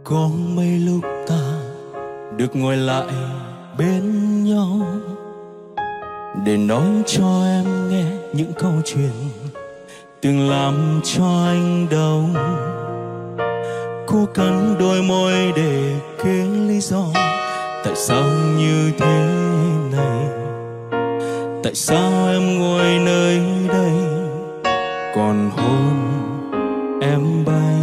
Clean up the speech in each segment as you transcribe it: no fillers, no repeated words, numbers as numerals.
Có mấy lúc ta được ngồi lại bên nhau để nói cho em nghe những câu chuyện từng làm cho anh đau. Cô cắn đôi môi để kể lý do tại sao như thế này. Tại sao em ngồi nơi đây còn hôn em bay.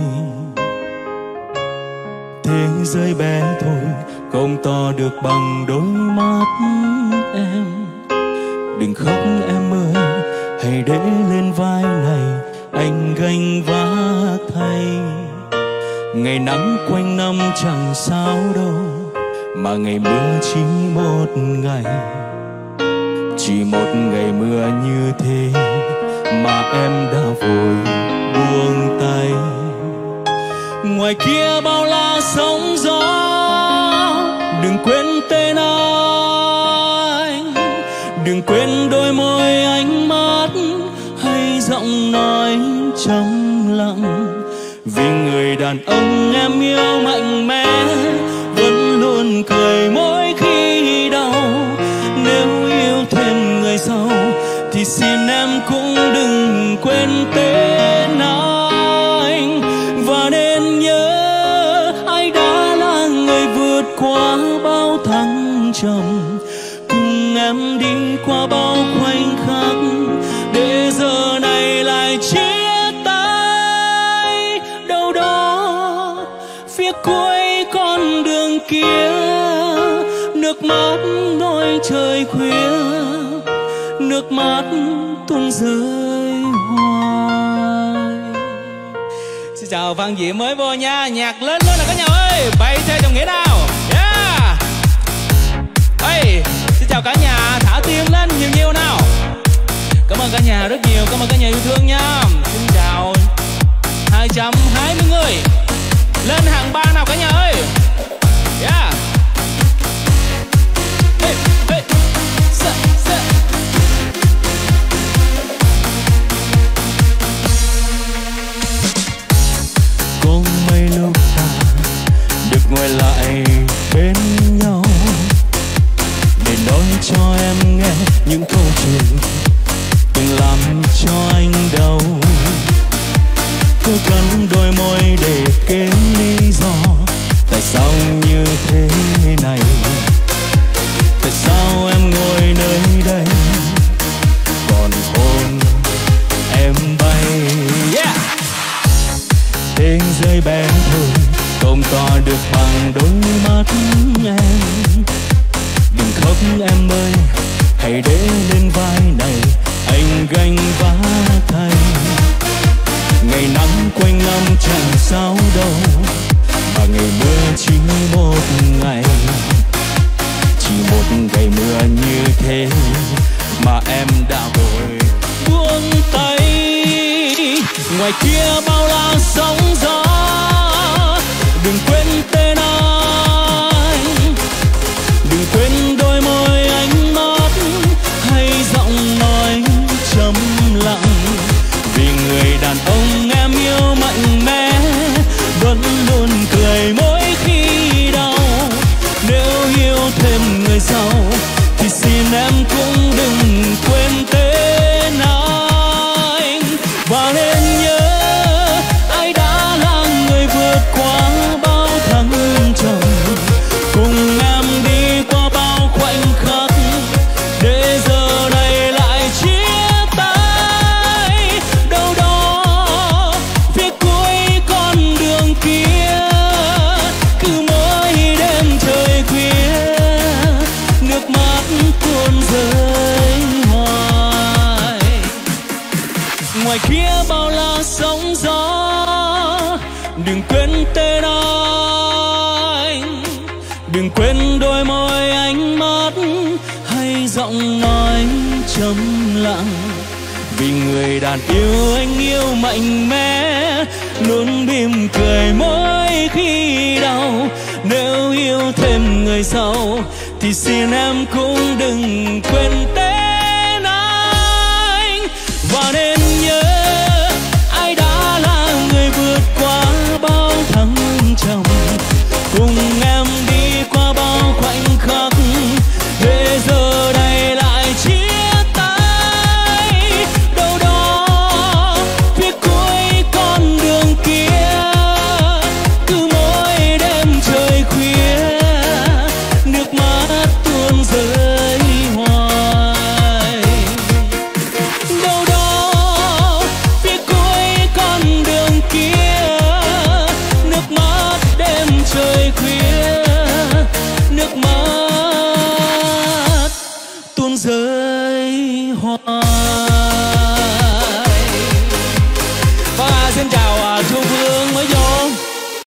Thế giới bé thôi không to được bằng đôi mắt em. Đừng khóc em ơi, hãy để lên vai này anh gánh vác thay. Ngày nắng quanh năm chẳng sao đâu, mà ngày mưa chỉ một ngày. Chỉ một ngày mưa như thế mà em đã vội buông tay. Ngoài kia bao la sóng gió, đừng quên tên anh. Đừng quên đôi môi ánh mắt hay giọng nói trầm lặng. Vì người đàn ông em yêu mạnh mẽ vẫn luôn cười mỗi khi đau. Nếu yêu thêm người sau thì xin em cũng đừng quên tên anh. Và nên nhớ ai đã là người vượt qua bao thăng trầm, cùng em đi qua bao khoảnh khắc để giờ này lại chia tay. Đâu đó phía cuối con đường kia, nước mắt nỗi trời khuya, nước mắt tuôn rơi hoài. Xin chào Văn Diễm mới vô nha. Nhạc lên luôn nào cả nhà ơi, bay theo dòng nghĩa nào. Yeah. Hey, xin chào cả nhà, thả tim lên nhiều nhiều nào. Cảm ơn cả nhà rất nhiều, cảm ơn cả nhà yêu thương nha. Xin chào 220 người. Lên hàng 3 nào cả nhà ơi. Yeah. Hey, hey. Sợ, sợ. Có mấy lúc ta được ngồi lại bên nhau để nói cho em nghe những câu chuyện từng làm cho anh đau. Cô cắn đôi môi để kể lý do tại sao như thế này. Tại sao em ngồi nơi đây còn hôn em bay. Yeah. Thế giới bé thôi không to được bằng đôi mắt em. Đừng khóc em ơi, hãy để lên vai này anh gánh vác thay. Ngày nắng quanh năm chẳng sao đâu, mà ngày mưa chỉ một ngày. Chỉ một ngày mưa như thế mà em đã vội buông tay. Ngoài kia bao la sóng gió, đừng quên tên anh. Đừng quên đôi môi ánh mắt hay giọng nói trầm lặng. Vì người đàn ông em yêu mạnh mẽ vẫn luôn cười mỗi khi đau. Nếu yêu thêm người sau thì xin em cũng đừng quên tên anh. Và nên nhớ ai đã là người vượt qua bao thăng trầm, cùng em đi qua bao khoảnh khắc để giờ này lại chia tay. Đâu đó phía cuối con đường kia, cứ mỗi đêm trời khuya, nước mắt tuôn rơi hoài. Ngoài kia bao la sóng gió, đừng quên tên anh. Đừng quên đôi môi ánh mắt hay giọng nói trầm lặng. Vì người đàn yêu anh yêu mạnh mẽ luôn mỉm cười mỗi khi đau. Nếu yêu thêm người sau thì xin em cũng đừng quên tên